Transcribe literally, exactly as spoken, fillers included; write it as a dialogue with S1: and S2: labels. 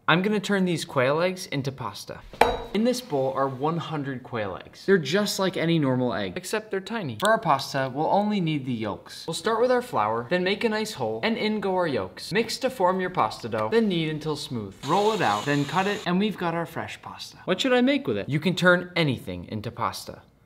S1: I'm gonna turn these quail eggs into pasta. In this bowl are one hundred quail eggs. They're just like any normal egg, except they're tiny. For our pasta, we'll only need the yolks. We'll start with our flour, then make a nice hole, and in go our yolks. Mix to form your pasta dough, then knead until smooth. Roll it out, then cut it, and we've got our fresh pasta. What should I make with it? You can turn anything into pasta.